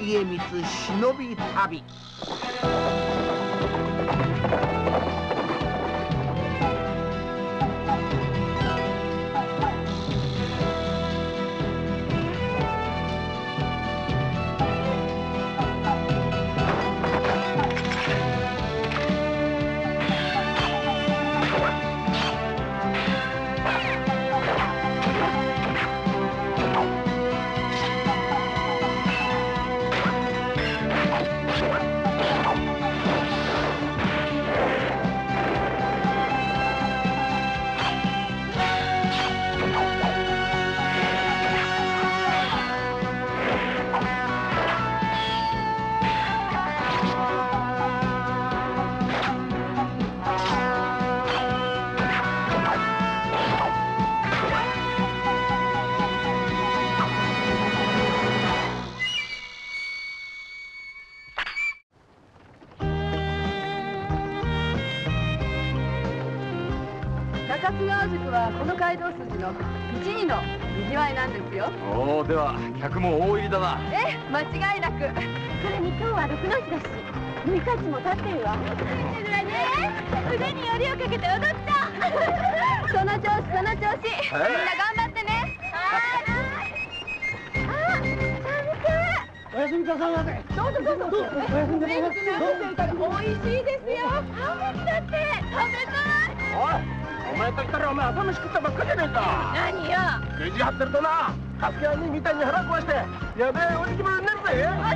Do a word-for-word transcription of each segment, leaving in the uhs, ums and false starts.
家光忍び旅。 中津川宿はこの街道筋の一二のにぎわいなんですよ。 おお、では客も大入りだな。 ええ、間違いなく。 それに今日は六の日だし、海かちも立ってるわ。立ってるわね。腕によりをかけて踊った。 その調子、その調子。みんな頑張ってね。 はい。あ、 おやすみなさいませ。 どうぞどうぞ。 おやすみなさいませ。 美味しいですよ。 ハモリだって食べたい。 おい、お前と言ったらお前朝飯食ったばっかりじゃねえか。 何よ。 レジ張ってるとな、助け合いにみたいに腹壊してやべえおじき者になるぜ。 楽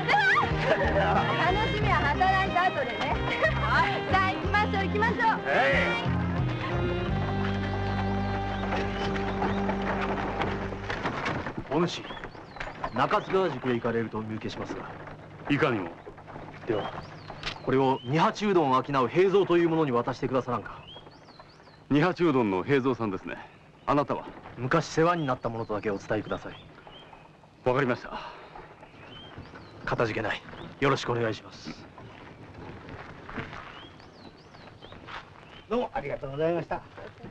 しみは働いた後でね。さあ行きましょう行きましょう。 お主、中津川宿へ行かれるとお見受けしますが。いかにも。ではこれを二八うどんを商う平蔵という者に渡してくださらんか。 二八うどんの平蔵さんですね。あなたは？ 昔世話になったものとだけお伝えください。 わかりました。 かたじけない。よろしくお願いします。 どうもありがとうございました。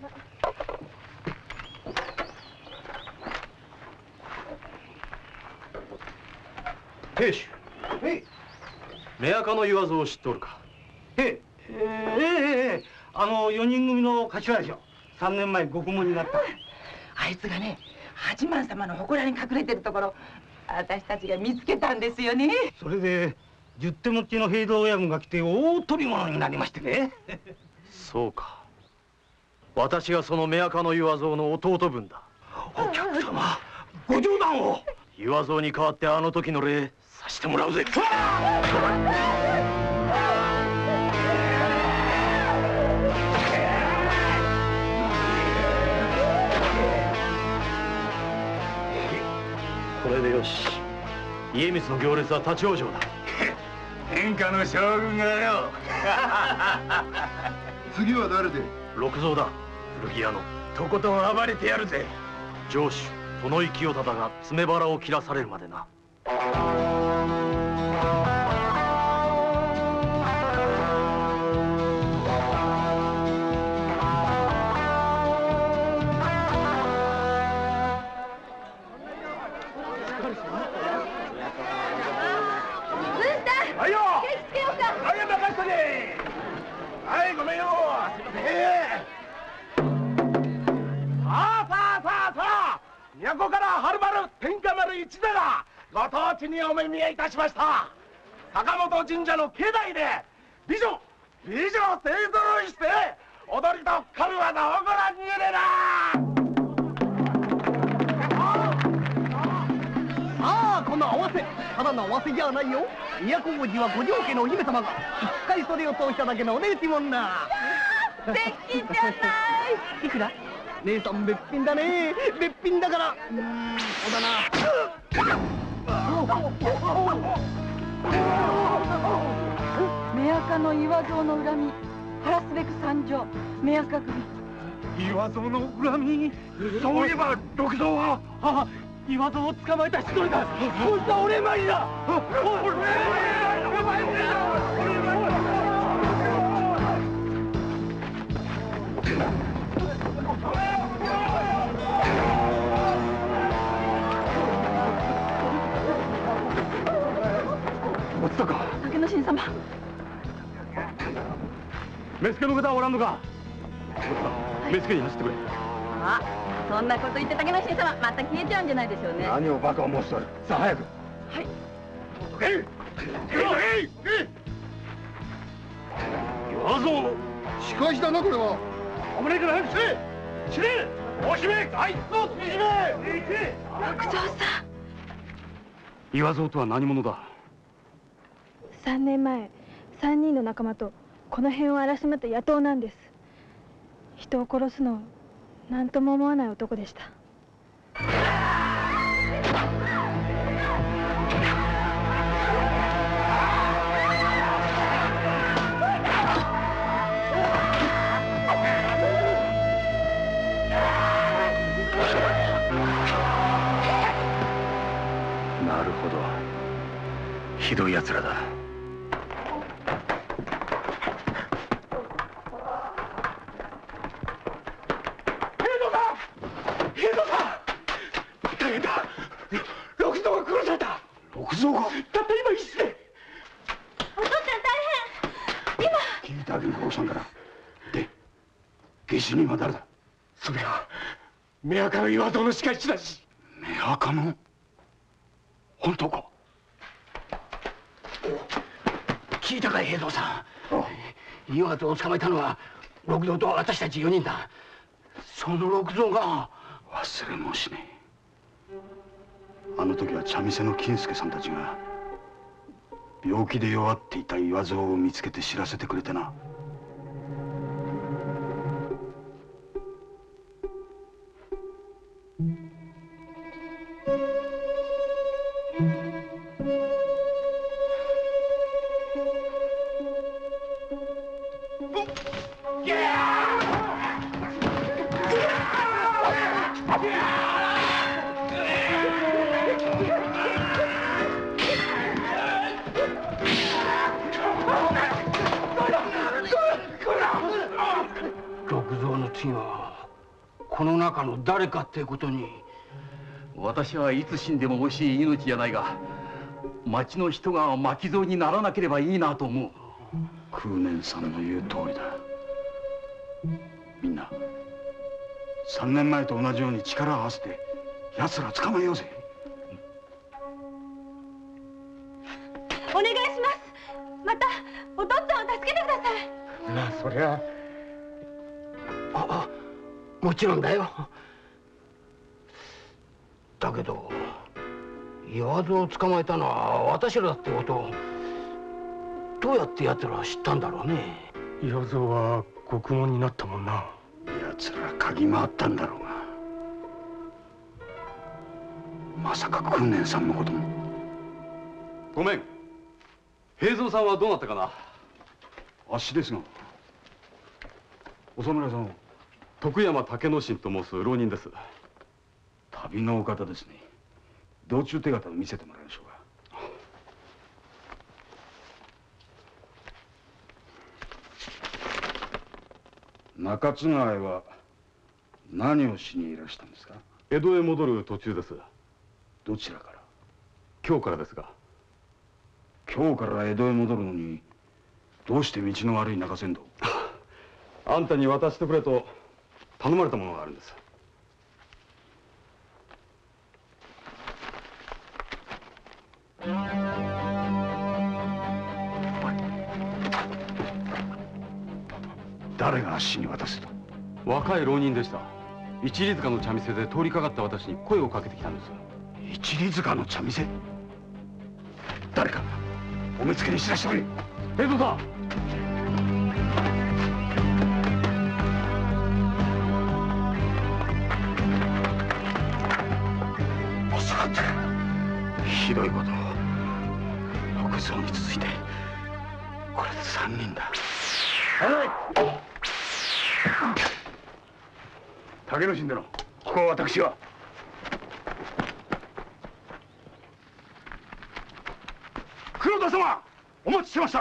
亭主。 えい。 目垢の言わずを知っておるか。 ええ、ええ、ええ、あの四人組の頭でしょ。三年前ご顧問になった。 あいつがね、八幡様の祠に隠れてるところ、私たちが見つけたんですよね。 それで十手持ちの平蔵親分が来て大取り物になりましてね。 そうか。私がその目垢の言わずの弟分だ。 お客様、ご冗談を。 言わずに代わってあの時の礼さしてもらうぜ。これでよし。家光の行列は立ち往生だ。 天下の将軍がよ。次は誰で？ 六蔵だ。古着屋の。 とことん暴れてやるぜ。 城主殿井清忠が詰め腹を切らされるまでな。 はいよ。ケーキつけようか。はい、任せてね。はい、ごめんよ。すいません。さあさあさあさあ、都からはるばる天下丸一座がご当地にお目見えいたしました。坂本神社の境内で美女美女勢ぞろいして踊りと狩る技をご覧に入れな。 ああ、この合わせ、ただの合わせじゃないよ。都王子は五条家のお姫様が一回それを通しただけのお値打ちもんだ。 素敵じゃない。 いくら？姉さんべっぴんだね。べっぴんだから。うーん、そうだな。 目垢の岩蔵の恨み晴らすべく参上。目垢組。 岩蔵の恨み。そういえば六蔵は。 ああ、岩蔵を捕まえた一人だ。こいつはお礼参りだ。 目付の方はおらんのか。目付に走ってくれ。 あ、そんなこと言って竹之進様また消えちゃうんじゃないでしょうね。 何をバカを申しとる。さあ早く。 はい。 えいえいえい。岩蔵。仕返しだなこれは。危ないから早くせえ。死ね。お姫。あいつをつじめ。 六蔵さん。 岩蔵とは何者だ。 三年前三人の仲間とこの辺を荒らしまった野党なんです。人を殺すのを何とも思わない男でした。 なるほど、ひどい奴らだ。 六蔵がたった今一瞬で。 お父ちゃん大変。今聞いた銀行さんから。で下手人は誰だ。それは目垢の岩蔵の仕返しだし。目垢の本当か。聞いたか平蔵さん。岩蔵を捕まえたのは六蔵と私たちよにんだ。その六蔵が忘れもしねえ。あの時は茶店の金助さんたちが病気で弱っていた岩蔵を見つけて知らせてくれてな。この中の誰かってことに。 私はいつ死んでも惜しい命じゃないが、町の人が巻き添えにならなければいいなと思う。 空念さんの言う通りだ。みんな三年前と同じように力を合わせて奴ら捕まえようぜ。 お願いします。またお父っつぁんを助けてください。 まあそりゃああもちろんだよ。だけど岩蔵を捕まえたのは私らだってことをどうやって奴らは知ったんだろうね。 岩蔵は獄門になったもんな。 奴ら嗅ぎ回ったんだろうが、まさか訓練さんのことも。 ごめん、平蔵さんはどうなったかな。 あっしですが。お侍さんを。 徳山竹之進と申す浪人です。 旅のお方ですね。道中手形を見せてもらいましょうか。中津川へは何をしにいらしたんですか。 江戸へ戻る途中です。 どちらから。 今日からですが。 今日から江戸へ戻るのにどうして道の悪い中山道。 あんたに渡してくれと頼まれたものがあるんです。 誰があっしに渡せと。 若い浪人でした。一里塚の茶店で通りかかった私に声をかけてきたんです。 一里塚の茶店。誰かお目付けに知らせてくれ。 平蔵さん。 遅かった。ひどいことを。六蔵に続いてこれで三人だ。竹之進殿、ここは私は。黒田様、お待ちしてました。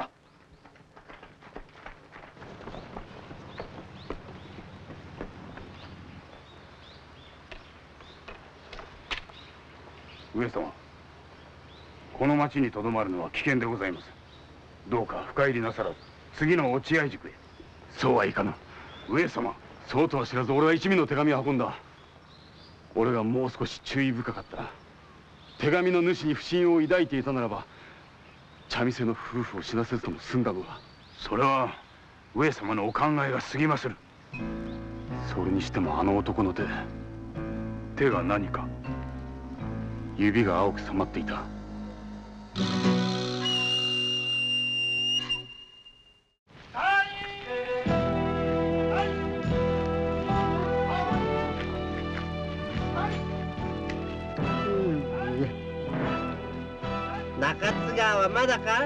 上様、この町にとどまるのは危険でございます。どうか深入りなさらず次の落合宿へ。 そうはいかぬ。上様。そうとは知らず俺は一味の手紙を運んだ。俺がもう少し注意深かった。手紙の主に不信を抱いていたならば茶店の夫婦を死なせずとも済んだのだ。それは上様のお考えが過ぎまする。それにしてもあの男の手手が何か指が青く染まっていた。 中津川はまだか？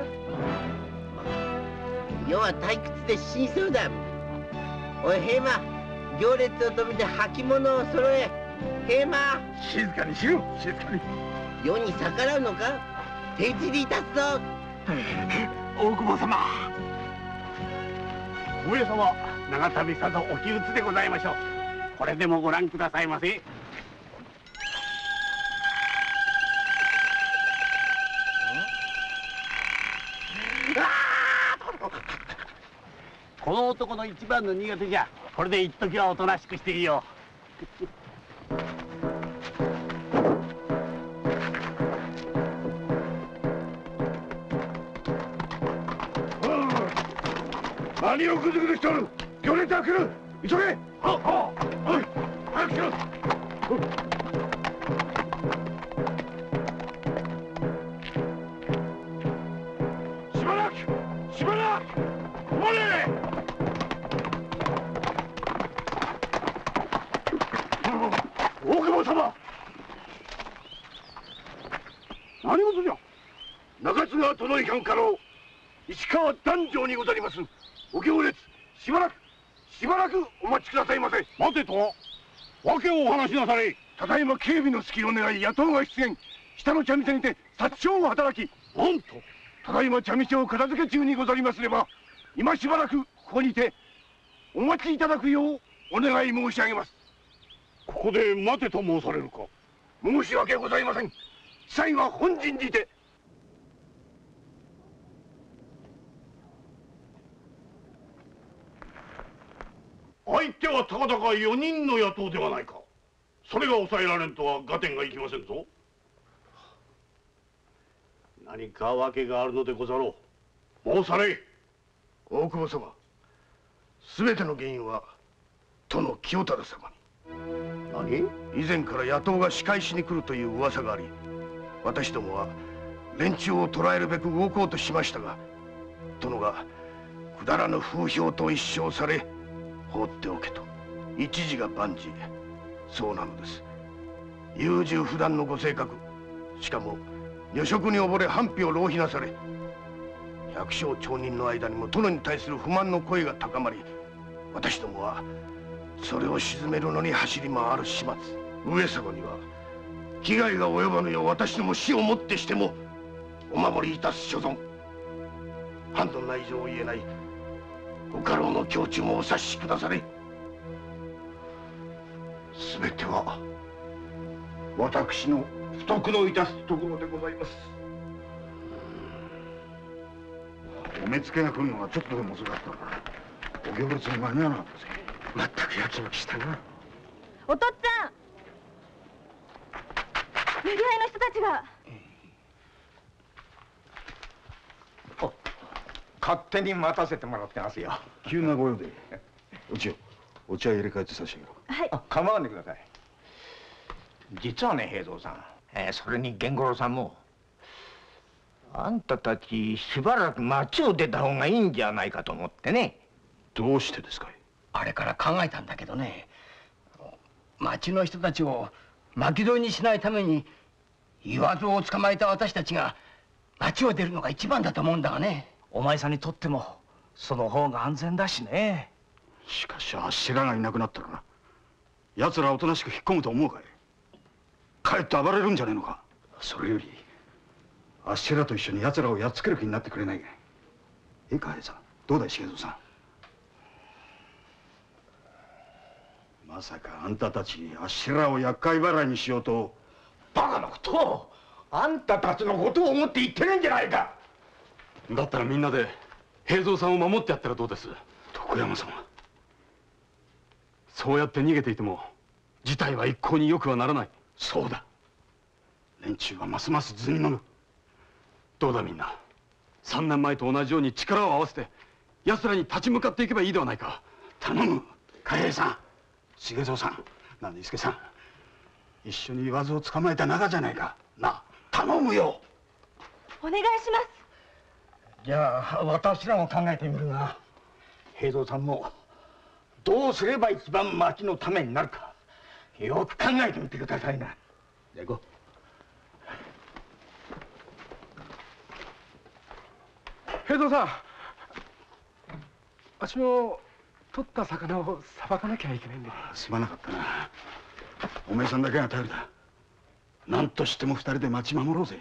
世は退屈で死にそうだ。おい平馬、行列を止めて履物を揃え。平馬、 静かにしろ。静かに。 世に逆らうのか？手打ちでいたすぞ。 大久保様。上様、長旅さぞお気鬱でございましょう。これでもご覧くださいませ。この男の一番の苦手じゃ。これで一時はおとなしくしていいよ。何をぐずぐずしておる。行列は来る。急げ。はっはっ、おい、早くしろ。しばらくしばらく止まれ。大久保様、何事じゃ。中津川殿いかん家老市川檀上にござります。お行列しばらくしばらくお待ちくださいませ。待てと訳をお話しなされ。ただいま警備の隙を願い野党が出現。下の茶店にて殺傷を働き。なんと。ただいま茶店を片付け中にござりますれば今しばらくここにてお待ちいただくようお願い申し上げます。ここで待てと申されるか。申し訳ございません。地裁は本陣にて。相手はたかだかよにんの野党ではないか。それが抑えられんとは合点がいきませんぞ。何か訳があるのでござろう。申され。大久保様、すべての原因は殿清忠様に。何？以前から野党が仕返しに来るという噂があり、私どもは連中を捕らえるべく動こうとしましたが、殿がくだらぬ風評と一生され放っておけと一時が万事。そうなのです。優柔不断のご性格、しかも女色に溺れ反否を浪費なされ、百姓町人の間にも殿に対する不満の声が高まり、私どもはそれを鎮めるのに走り回る始末。上様には危害が及ばぬよう私ども死をもってしてもお守りいたす所存。藩の内情を言えないご家老の胸中もお察しくだされ。すべては私の不徳のいたすところでございます。お目付けが来るのがちょっとでも遅かったらお行列に間に合わなかったぜ。まったくやきもきしたな。 お父っつぁん、メリハイの人たちが。 勝手に待たせてもらってますよ。 急なご用で。お千代、お茶入れ替えて差し上げろ。 はい。 あ、構わんでください。実はね、平蔵さん、えー、それに源五郎さんも、あんたたちしばらく町を出た方がいいんじゃないかと思ってね。 どうしてですかい？ あれから考えたんだけどね、町の人たちを巻き添えにしないために言わずを捕まえた私たちが町を出るのが一番だと思うんだがね。 お前さんにとってもその方が安全だしね。 しかしあっしらがいなくなったらな、奴らおとなしく引っ込むと思うかい？かえって暴れるんじゃねえのか。それよりあっしらと一緒に奴らをやっつける気になってくれないかい？いいか、さん、どうだい重蔵さん。まさかあんたたちあっしらを厄介払いにしようと。 バカなことを。あんたたちのことを思って言ってないんじゃないか。 だったらみんなで平蔵さんを守ってやったらどうです？ とこ徳山様、 そうやって逃げていても事態は一向に良くはならない。 そうだ。連中はますます図に乗る。 どうだみんな、三年前と同じように力を合わせて奴らに立ち向かっていけばいいではないか。 頼む。海兵さん、重蔵さん、何助さん、一緒に言わずを捕まえた仲じゃないか。なあ、頼むよ。 お願いします。 じゃあ私らも考えてみるが、平蔵さんもどうすれば一番町のためになるかよく考えてみてくださいな。じゃあ行こう。 平蔵さん、あっちも取った魚をさばかなきゃいけないんで。 すまなかったな。おめえさんだけが頼りだ。何としても二人で町守ろうぜ。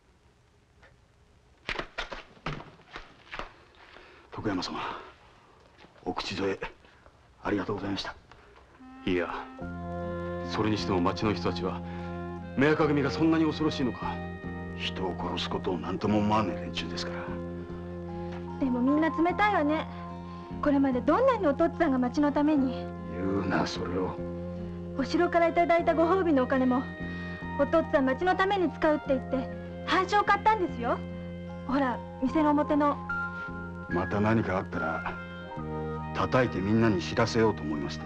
徳山様、お口添えありがとうございました。 いや、それにしても町の人たちは目赤組がそんなに恐ろしいのか。 人を殺すことを何とも思わねえ連中ですから。 でもみんな冷たいわね。これまでどんなにお父っつぁんが町のために。 言うなそれを。 お城からいただいたご褒美のお金もお父っつぁん町のために使うって言って半紙を買ったんですよ。ほら店の表の。 また何かあったら叩いてみんなに知らせようと思いまして。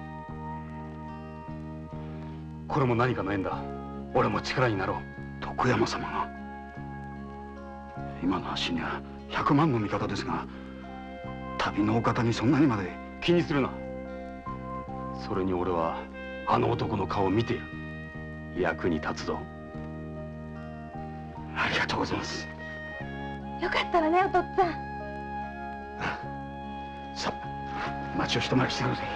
これも何かの縁だ。俺も力になろう。 徳山様が今の足には百万の味方ですが、旅のお方にそんなにまで。 気にするな。それに俺はあの男の顔を見ている。役に立つぞ。 ありがとうございます。 よかったわねお父っつぁん。 さあ町を一回りしてくるぜ。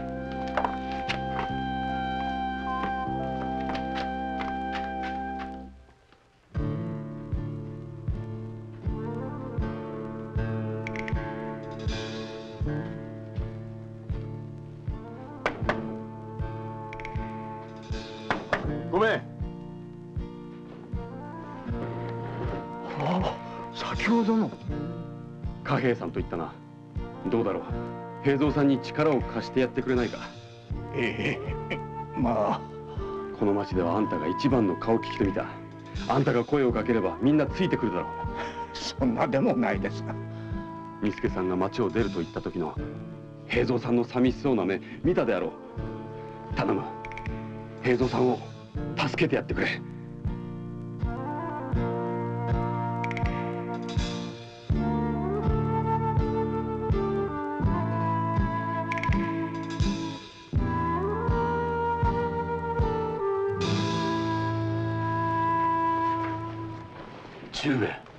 ごめん。 ああ、先ほどの貨幣さんと言ったな。どうだろう、平蔵さんに力を貸してやってくれないか。 ええ、まあこの町ではあんたが一番の顔利きと見た。あんたが声をかければみんなついてくるだろう。 そんなでもないですが。 二助さんが町を出ると言った時の平蔵さんの寂しそうな目見たであろう。頼む、平蔵さんを助けてやってくれ。 十兵衛、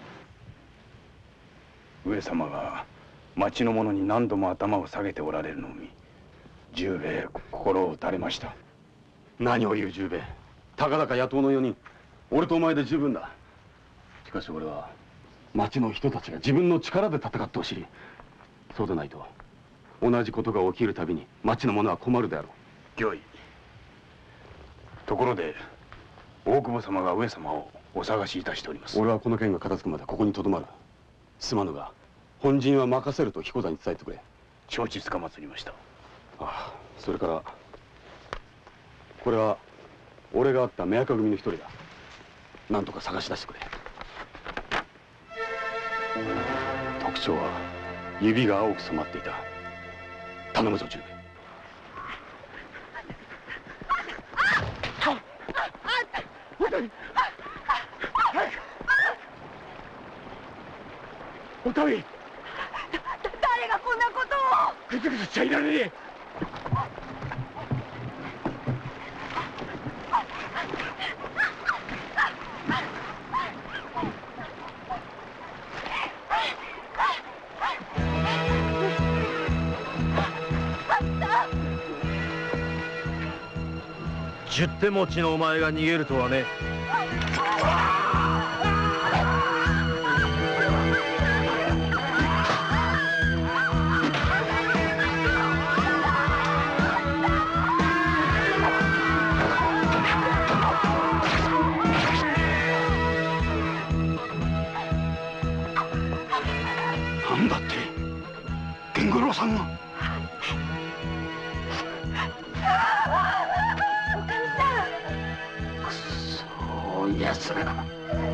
上様が町の者に何度も頭を下げておられるのを見、十兵衛心を打たれました。 何を言う十兵衛。たかだか野党のよにん、俺とお前で十分だ。しかし俺は町の人たちが自分の力で戦ってほしい。そうでないと同じことが起きるたびに町の者は困るであろう。 御意。ところで大久保様が上様をお探しいたしております。 俺はこの件が片付くまでここにとどまる。すまぬが本陣は任せると彦座に伝えてくれ。 承知つかまつりました。 ああ、それからこれは俺が会った目赤組の一人だ。なんとか探し出してくれ。特徴は指が青く染まっていた。頼むぞ十兵衛。 おたみ、 誰がこんなことを。 ぐずぐずしちゃいられねえ。 十手持ちのお前が逃げるとはね。 なんだって源五郎さんが。 そうやつら。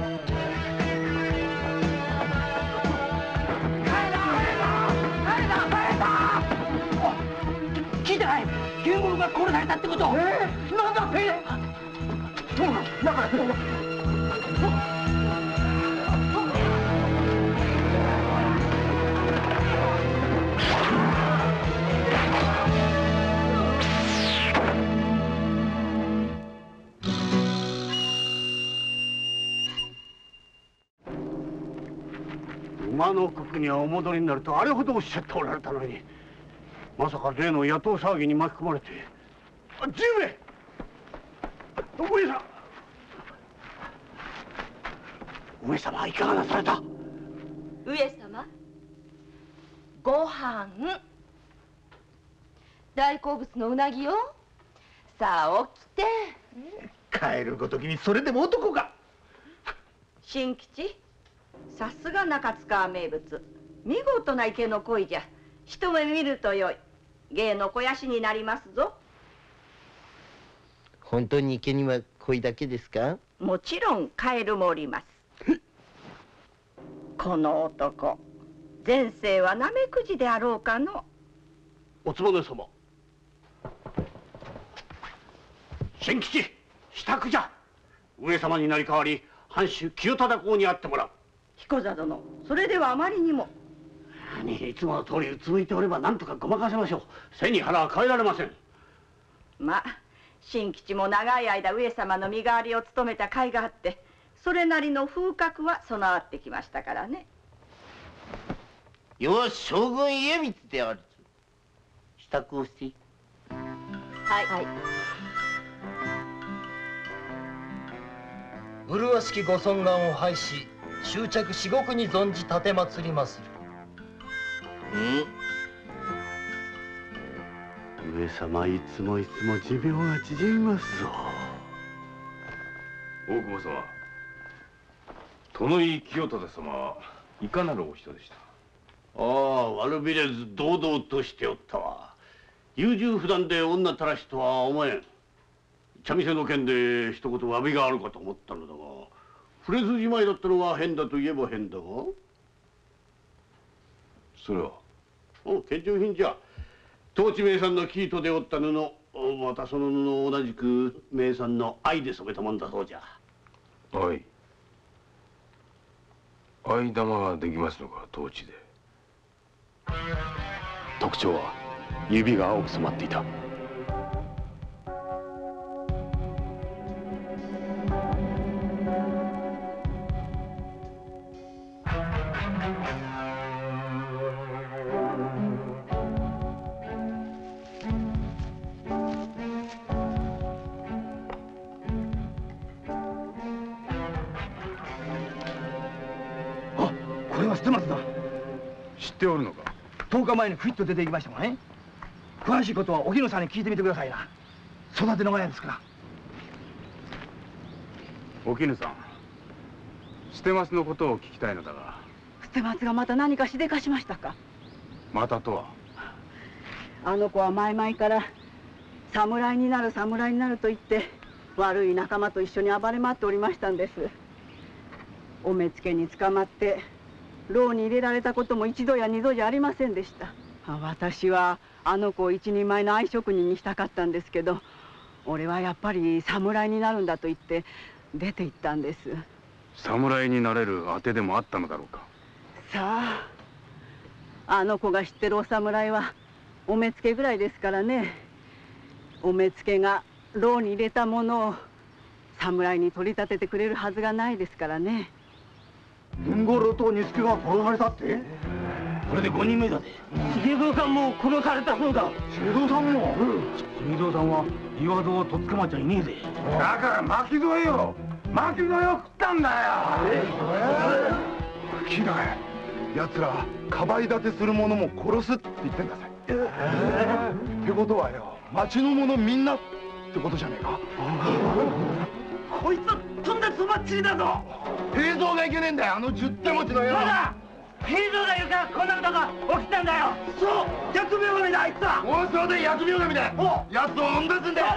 聞いてない。源五郎が殺されたってこと。えー、なんだって。どうだ、中へ。 馬の国にはお戻りになるとあれほどおっしゃっておられたのに、まさか例の野党騒ぎに巻き込まれて。あ、じゅうめい上様、上様はいかがなされた。 上様、ご飯。大好物のうなぎよ。さあ起きて。 帰るごときにそれでも男か。 新吉、さすが中津川名物。見事な池の鯉じゃ。一目見るとよい。芸の肥やしになりますぞ。 本当に池には鯉だけですか？ もちろんカエルもおります。この男、前世はナメクジであろうかの。 おつぼね様、新吉支度じゃ。上様になり代わり藩主清忠公に会ってもらう。 彦座殿、それではあまりにも。 何、いつもの通りうつむいておれば何とかごまかせましょう。背に腹は変えられません。 まあ新吉も長い間上様の身代わりを務めた甲斐があって、それなりの風格は備わってきましたからね。 よし、将軍家光である。支度をして。 はい、はい。 麗しきご尊願を拝し、終着至極に存じ奉りまする。 上様、いつもいつも寿命が縮みますぞ。 大久保様、殿井清忠様はいかなるお人でした？ ああ、悪びれず堂々としておったわ。優柔不断で女たらしとは思えん。茶店の件で一言詫びがあるかと思ったのだが、触れずじまいだったのは変だと言えば変だが。 それはお、献上品じゃ。当地名産の生糸で織った布、またその布を同じく名産の藍で染めたもんだそうじゃ。 藍藍玉ができますのか、当地で。 特徴は指が青く染まっていた。 これは捨てますだ。 知っておるのか？ とおかまえにふいっと出て行きましたもんね。詳しいことはお絹さんに聞いてみてくださいな。育ての親ですから。 お絹さん、捨てますのことを聞きたいのだが。 捨てますがまた何かしでかしましたか？ またとは？ あの子は前々から侍になる侍になると言って悪い仲間と一緒に暴れ回っておりましたんです。お目付けに捕まって牢に入れられたことも一度や二度じゃありませんでした。私はあの子を一人前の藍職人にしたかったんですけど、俺はやっぱり侍になるんだと言って出て行ったんです。 侍になれる当てでもあったのだろうか？ さあ、あの子が知ってるお侍はお目付けぐらいですからね。お目付けが牢に入れたものを侍に取り立ててくれるはずがないですからね。 文五郎と仁助が殺されたって？ これでごにんめだぜ。重蔵さんも殺されたそうだ。 重蔵さんも？ 重蔵さんは岩戸をとっ捕まっちゃいねえぜ。 だから巻き添えよ。巻き添えを食ったんだよ。 聞いたかい？奴らかばい立てする者も殺すって言ってんだぜ。ってことはよ、町の者みんなってことじゃねえか？ こいつとんだそばっちりだぞ。 平蔵がいけねえんだよ、あの十手持ちの野郎。 平蔵が言うからこんなことが起きたんだよ。 そう、疫病神だあいつだ。 おう、そうで疫病神だ。やつを追ん出すんだよ。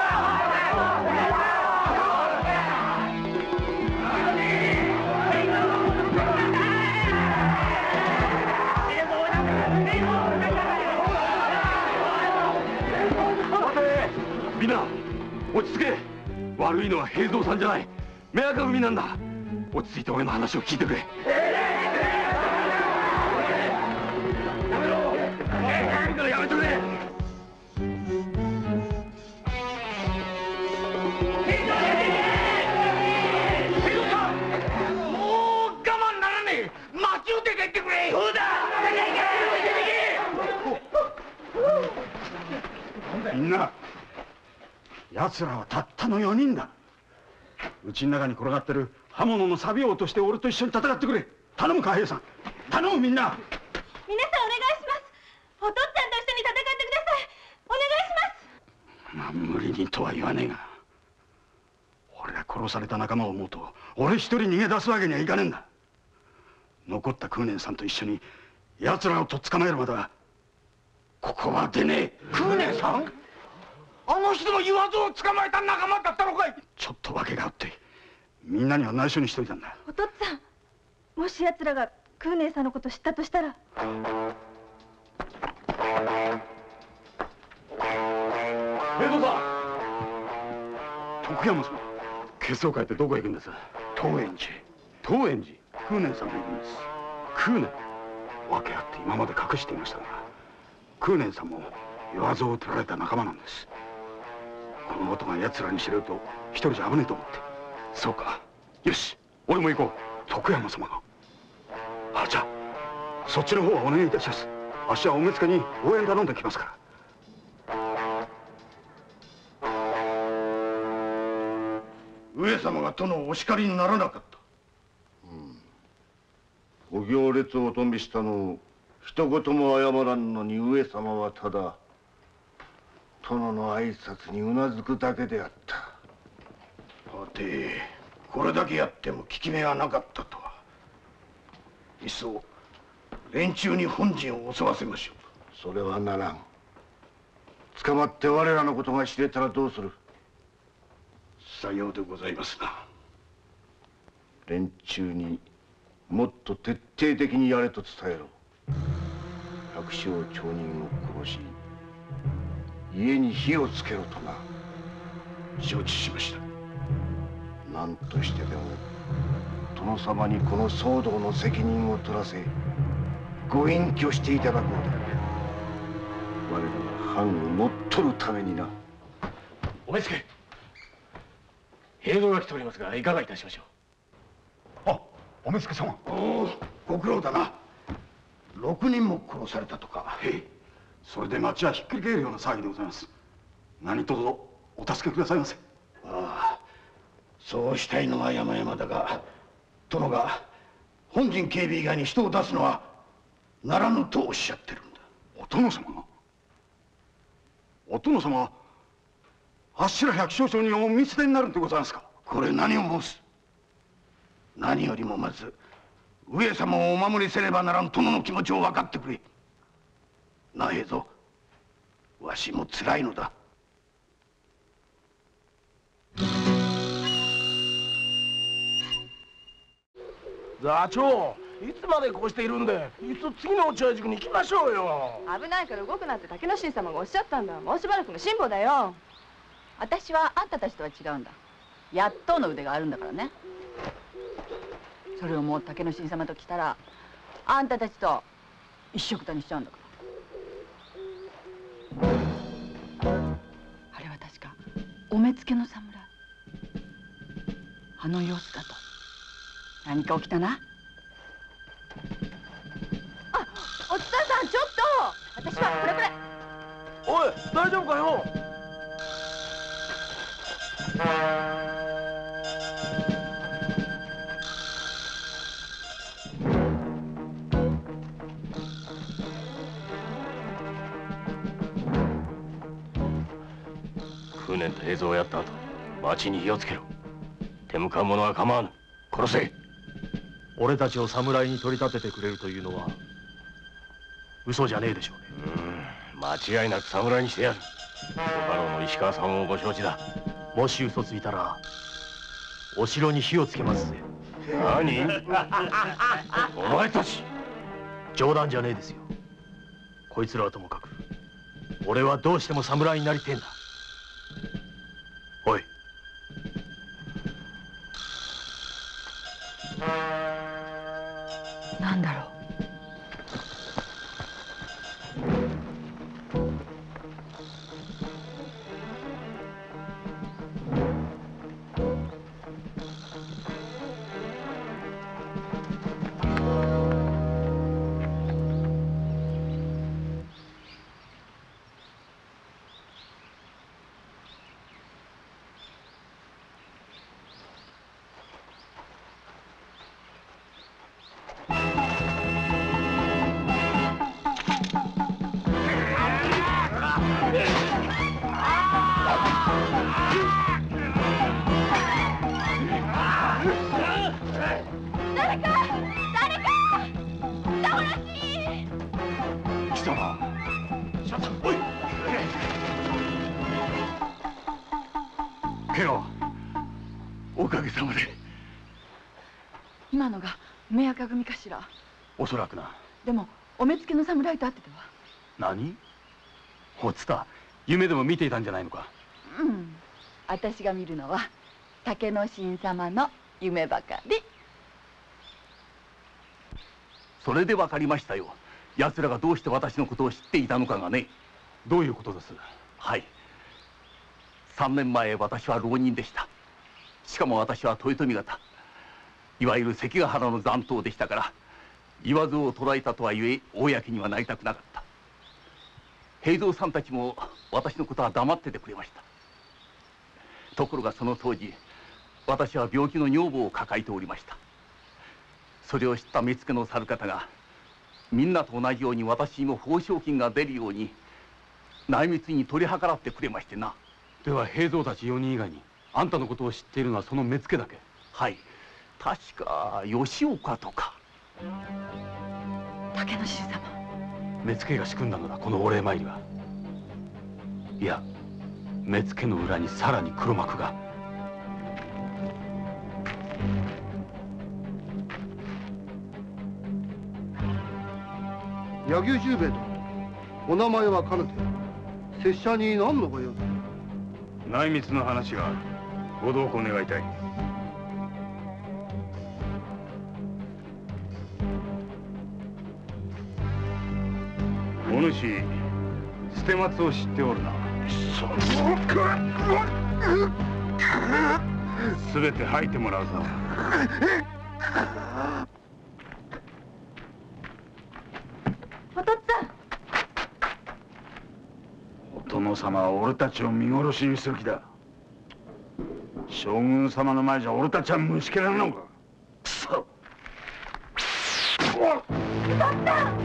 みんな落ち着け。悪いのは平蔵さんじゃない、目赤組なんだ。落ち着いて俺の話を聞いてくれ。やめろ、いいからやめてくれ。 みんな、奴らはたったのよにんだ。うちの中に転がってる刃物の錆を落として俺と一緒に戦ってくれ。頼むか、平さん。頼む、みんな。 皆さんお願いします。お父っつぁんと一緒に戦ってください。お願いします。 まあ、無理にとは言わねえが、俺が殺された仲間を思うと俺一人逃げ出すわけにはいかねえんだ。残った空年さんと一緒に奴らをとっ捕まえるまではここは出ねえ。 空年さん、あの人の言わずを捕まえた仲間だったのかい。 ちょっと訳があってみんなには内緒にしといたんだ。 お父っつぁん、もし奴らが空姉さんのこと知ったとしたら。 平蔵さん。 徳山様、 血相変えてどこへ行くんです？ 東園寺。 東園寺？ 空年さんがいるんです。 空年？ 訳あって今まで隠していましたが、空年さんも岩蔵を取られた仲間なんです。このことが奴らに知れると一人じゃ危ねえと思って。 そうか、よし、俺も行こう。 徳山様が。あ、じゃあそっちの方はお願いいたします。あっしはお目付けに応援頼んできますから。 上様が殿をお叱りにならなかった。 ご行列をお止めしたのを一言も謝らんのに、上様はただ殿の挨拶にうなずくだけであった。 はて、これだけやっても効き目がなかったとは。いっそ連中に本陣を襲わせましょう。 それはならん。捕まって我らのことが知れたらどうする？ さようでございますな。 連中にもっと徹底的にやれと伝えろ。百姓町人を殺し家に火をつけろとな。 承知しました。 何としてでも殿様にこの騒動の責任を取らせご隠居していただこうだ。我らが藩を乗っ取るためにな。 お目付け、平蔵が来ておりますが、いかがいたしましょう。 あ、お目付け様。おお、ご苦労だな。六人も殺されたとか。 へい、それで町はひっくり返るような騒ぎでございます。何卒お助けくださいませ。 ああ、そうしたいのが山々だが、殿が本陣警備以外に人を出すのはならぬとおっしゃってるんだ。 お殿様が？お殿様はあっしら百姓町にお見捨てになるんでございますか？ これ何を申す？何よりもまず上様をお守りせねばならん殿の気持ちを分かってくれ。なあ平蔵、わしもつらいのだ。 座長、いつまでこうしているんで、いっそ次の落合塾に行きましょうよ。 危ないから動くなって竹之進様がおっしゃったんだ。もうしばらくの辛抱だよ。私はあんたたちとは違うんだ。やっとの腕があるんだからね。それをもう竹之進様と来たらあんたたちと一緒くたにしちゃうんだから。あれは確かお目付けの侍。あの様子だと何か起きたな。あ、おつさん、ちょっと私はこれこれ。 おい、大丈夫かよ。 空年と平蔵をやった後、町に火をつけろ。手向かう者は構わぬ。殺せ。 俺たちを侍に取り立ててくれるというのは嘘じゃねえでしょうね。 うん、間違いなく侍にしてやる。ご家老の石川さんもご承知だ。 もし嘘ついたらお城に火をつけますぜ。 何お前たち。 冗談じゃねえですよ。こいつらはともかく俺はどうしても侍になりてえんだ。おい、 なんだろう。 おかげさまで。 今のが梅若組かしら。 おそらくな。 でもお目付けの侍と会ってたわ。 何？おつた、夢でも見ていたんじゃないのか。 うん、私が見るのは竹之進様の夢ばかり。 それでわかりましたよ。奴らがどうして私のことを知っていたのかがね。どういうことです？はい。三年前私は浪人でした。しかも私は豊臣方、いわゆる関ヶ原の残党でしたから、言わずを捕らえたとはいえ公にはなりたくなかった。平蔵さんたちも私のことは黙っててくれました。ところがその当時、私は病気の女房を抱えておりました。それを知った目付の猿方が、みんなと同じように私にも報奨金が出るように内密に取り計らってくれましてな。 では平蔵たちよにん以外にあんたのことを知っているのはその目付だけ？ はい、確か吉岡とか。 竹之進様、 目付が仕組んだのだ、このお礼参りは。いや、目付の裏にさらに黒幕が。 柳生十兵衛殿、お名前はかねて拙者に何のご用？ 内密の話がある。ご同行願いたい。お主、捨て松を知っておるな。すべて吐いてもらうぞ。 お父っつぁん。 お殿様は俺たちを見殺しにする気だ。将軍様の前じゃ俺たちは虫けらなのか。くそ。 お父っつぁん。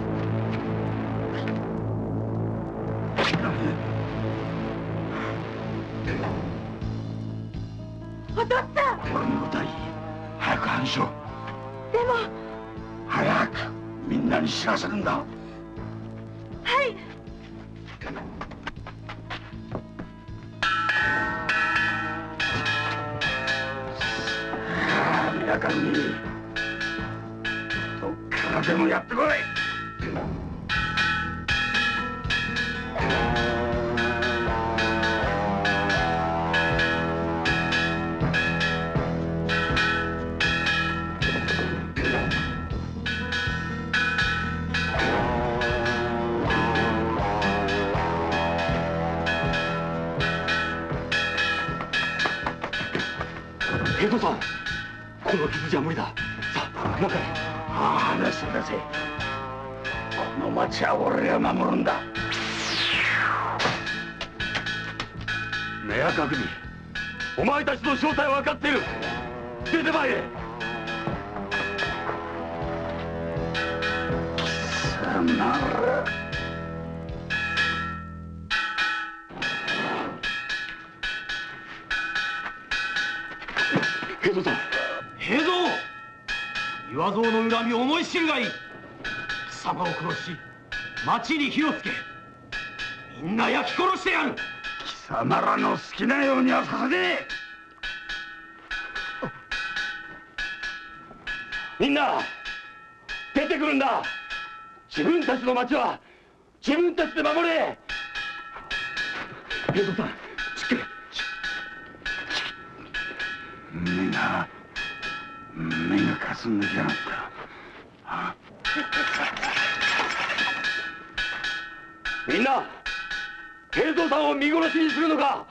お父っつぁん。 俺のことはいい。早く話しろ。 でも。 早くみんなに知らせるんだ。 はい。 宮上、どっからでもやってこい。 平蔵さん、この傷じゃ無理だ。さあ、中へ。 ああ、出せ出せ。この町は俺が守るんだ。 目赤組、お前たちの正体は分かっている。出てまいれ。 さなら。 平蔵さん、平蔵。 岩蔵の恨みを思い知るがいい。貴様を殺し町に火をつけみんな焼き殺してやる。 貴様らの好きなようにはさせねえ。 みんな出てくるんだ。自分たちの町は自分たちで守れ。平蔵さん、しっかり。 目が目がかすんできやがった。 みんな平蔵さんを見殺しにするのか。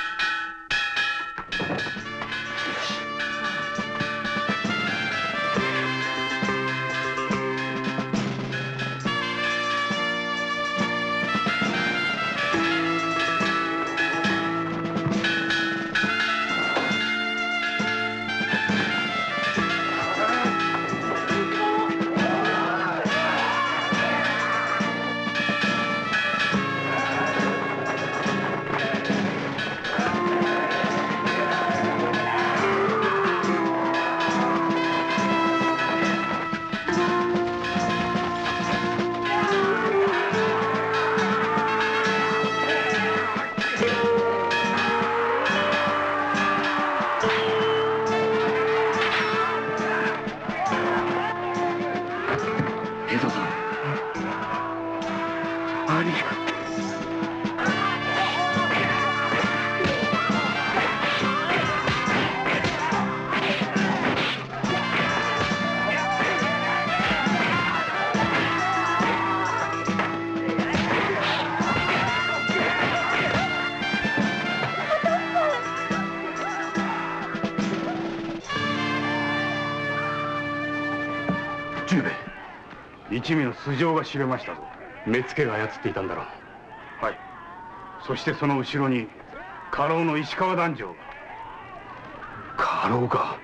十兵衛、一味の素性が知れましたぞ。 目付が操っていたんだろう。 はい。そしてその後ろに家老の石川団長が。 家老か。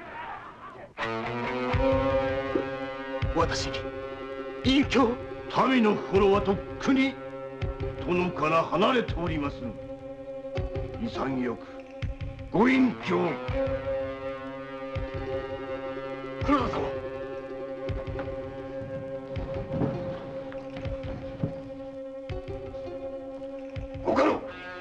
私隠居民の心はとっくに殿から離れております。潔くご隠居を。黒田様、ご家老、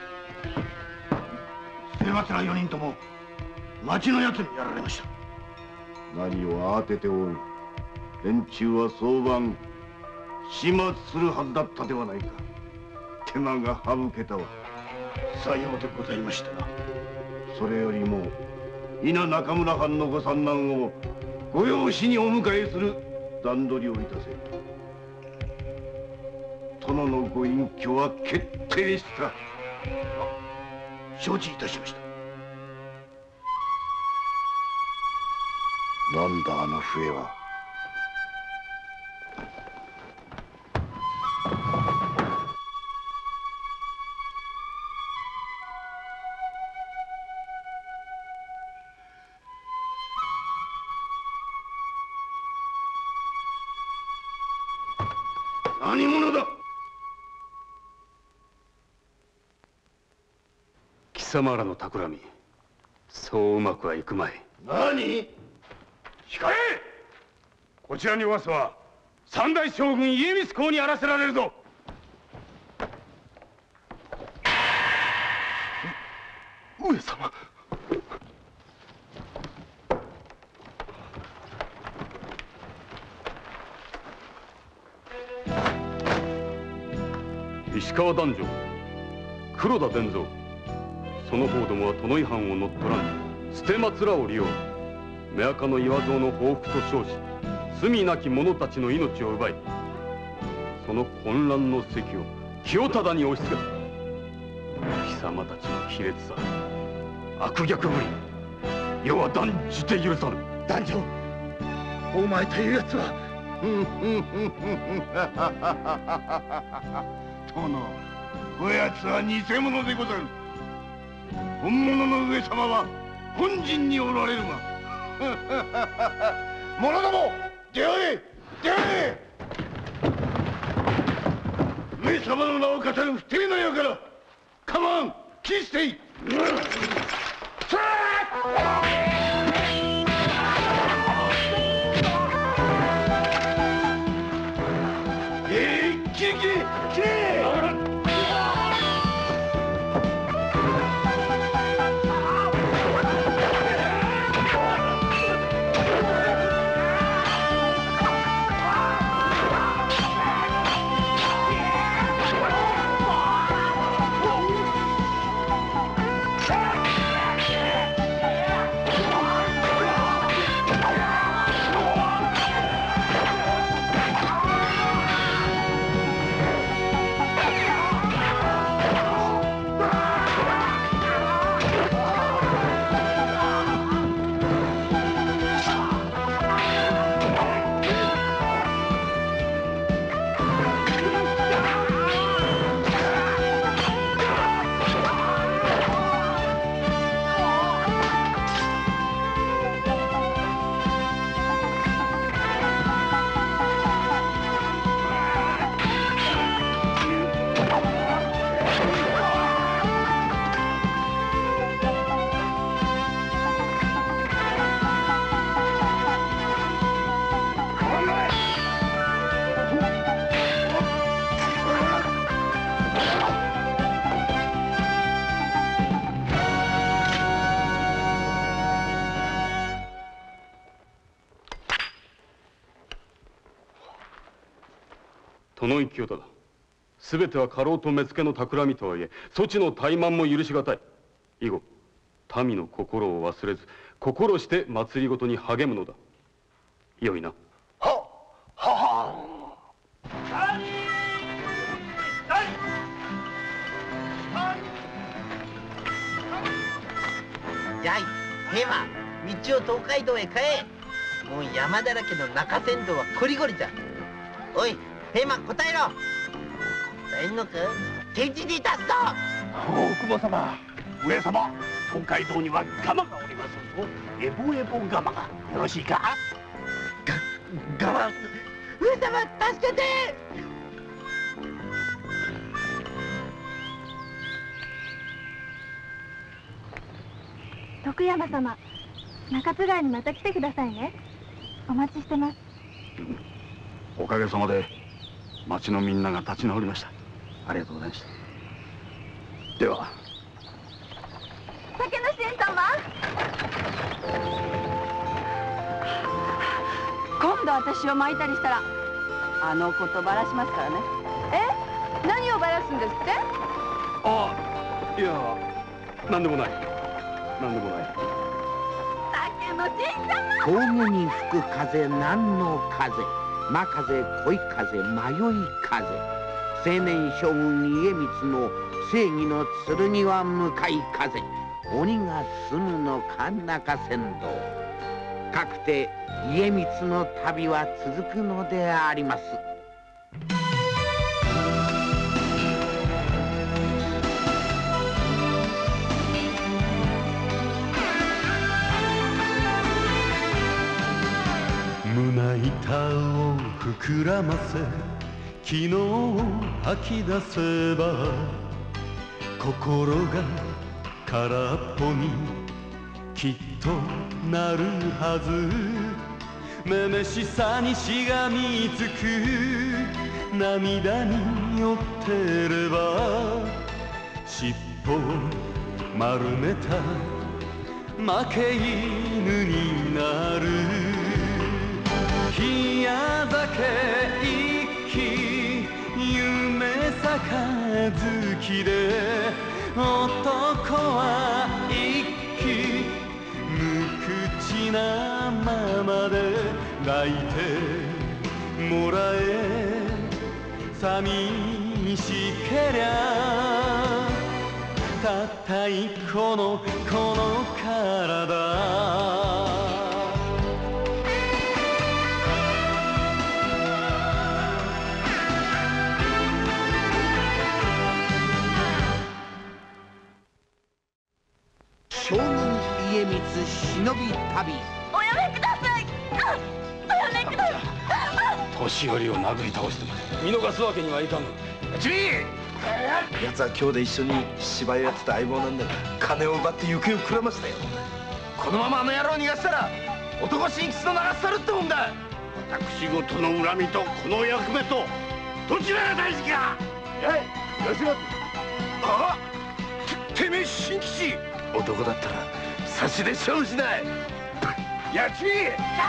末松ら四人とも町のやつにやられました。 何を慌てておる。連中は早晩始末するはずだったではないか。手間が省けたわ。 さようでございましたな。 それよりも伊那中村藩のご三男をご養子にお迎えする段取りをいたせ。殿のご隠居は決定した。 承知いたしました。 なんだあの笛は。 何者だ。 貴様らの企み、そううまくはいくまい。 何。 控え。こちらに噂は三代将軍家光公にあらせられるぞ。 上様。 石川団長、黒田伝蔵、その方どもは殿井藩を乗っ取らん捨て松らを利用、目垢の岩蔵の報復と称し、罪なき者たちの命を奪い、その混乱の席を清忠に押し付けた。貴様たちの卑劣さ、悪逆ぶり、余は断じて許さぬ。 団長、お前というやつは。殿、こやつは偽物でござる。本物の上様は本陣におられるが。者ども、出会え出会え。上様の名を語る不貞な輩、かまん斬り捨てい。さあその生き方だ。すべては家老と目付の企みとはいえ、そちの怠慢も許しがたい。以後民の心を忘れず、心して政ごとに励むのだ。よいな。 はははやい、ヘマ、道を東海道へ変え。もう山だらけの中山道はこりごりじゃ。おい、ヘマ、答えろ。答えんのか？手打ちに出すぞ。 大久保様、上様、東海道にはガマがおりますぞ。エボエボガマがよろしいか？ ガガマ、上様、助けて。 徳山様、中津川にまた来てくださいね。お待ちしてます。 おかげさまで町のみんなが立ち直りました。ありがとうございました。では。 竹野新様、 今度私を巻いたりしたらあの子とばらしますからね。え、何をばらすんですって？ あ、いや、何でもない。何でもない。 竹野新様。 峠に吹く風、何の風。真風、恋風、迷い風。青年将軍家光の正義の剣は向かい風。鬼が住むのか中山道。かくて家光の旅は続くのであります。 胸板を膨らませ昨日吐き出せば心が空っぽにきっとなるはず。めめしさにしがみつく涙に酔ってれば尻尾を丸めた負け犬になる。冷や酒一気夢杯で男は一気無口なままで抱いてもらえ。寂しけりゃたった一個のこの体。 将軍家光忍び旅。 おやめください。おやめください。 年寄りを殴り倒してまで見逃すわけにはいかぬ。 ちび奴は今日で一緒に芝居をやってた相棒なんだが、金を奪って行方をくらましたよ。このままあの野郎を逃がしたら男新吉の流さるってもんだ。 私事の恨みとこの役目とどちらが大事か。 やい、吉松。ああ、て、てめえ新吉。男だったら差しで勝負しない。やちみ。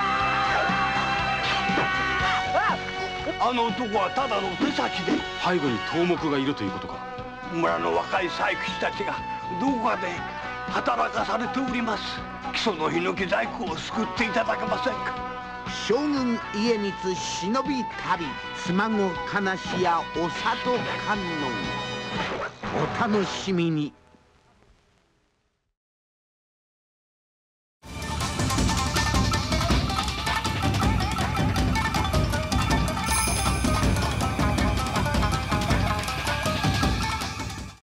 あの男はただの手先で。 背後に頭目がいるということか。 村の若い細工師たちがどこかで働かされております。木曽の檜細工を救っていただけませんか。 将軍家光忍び旅、妻子悲しやお里観音。お楽しみに。